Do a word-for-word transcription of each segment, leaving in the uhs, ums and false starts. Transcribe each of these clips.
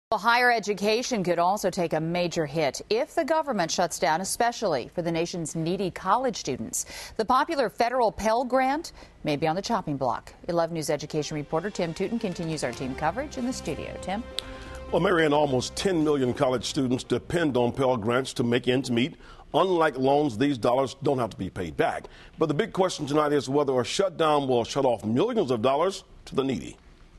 Well, higher education could also take a major hit if the government shuts down, especially for the nation's needy college students. The popular federal Pell Grant may be on the chopping block. eleven News education reporter Tim Tootin continues our team coverage in the studio. Tim? Well, Marianne, almost ten million college students depend on Pell Grants to make ends meet. Unlike loans, these dollars don't have to be paid back. But the big question tonight is whether a shutdown will shut off millions of dollars to the needy.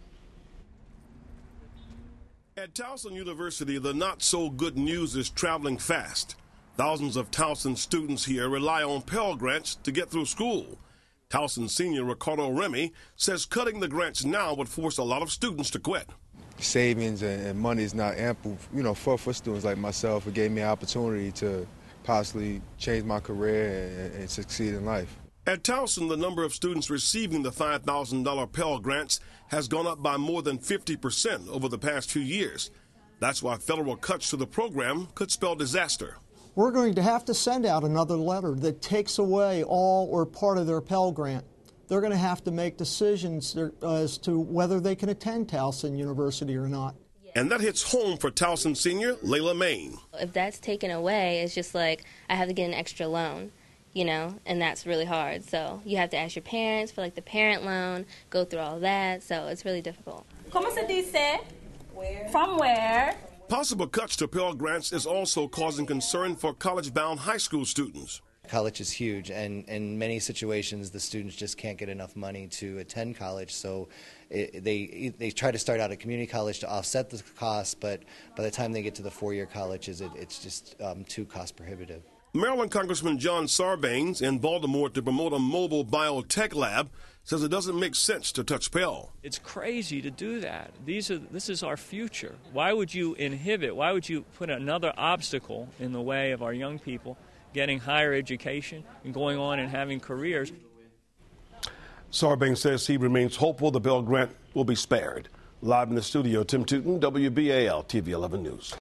At Towson University, the not-so-good news is traveling fast. Thousands of Towson students here rely on Pell Grants to get through school. Towson senior Ricardo Remy says cutting the grants now would force a lot of students to quit. Savings and money is not ample, you know, for, for students like myself. It gave me an opportunity to possibly change my career and, and succeed in life. At Towson, the number of students receiving the five thousand dollar Pell Grants has gone up by more than fifty percent over the past few years. That's why federal cuts to the program could spell disaster. We're going to have to send out another letter that takes away all or part of their Pell Grant. They're going to have to make decisions as to whether they can attend Towson University or not. And that hits home for Towson senior Layla Main. If that's taken away, it's just like I have to get an extra loan. You know, and that's really hard. So you have to ask your parents for like the parent loan, go through all that. So it's really difficult. ¿Cómo se dice? Where? From where? Possible cuts to Pell Grants is also causing concern for college-bound high school students. College is huge, and in many situations the students just can't get enough money to attend college, so it, they they try to start out at community college to offset the cost, but by the time they get to the four-year colleges, it, it's just um, too cost prohibitive. Maryland Congressman John Sarbanes in Baltimore to promote a mobile biotech lab says it doesn't make sense to touch Pell. It's crazy to do that. These are this is our future. Why would you inhibit, why would you put another obstacle in the way of our young people getting higher education and going on and having careers? Sarbanes says he remains hopeful the Pell Grant will be spared. Live in the studio, Tim Tootin, W B A L T V eleven News.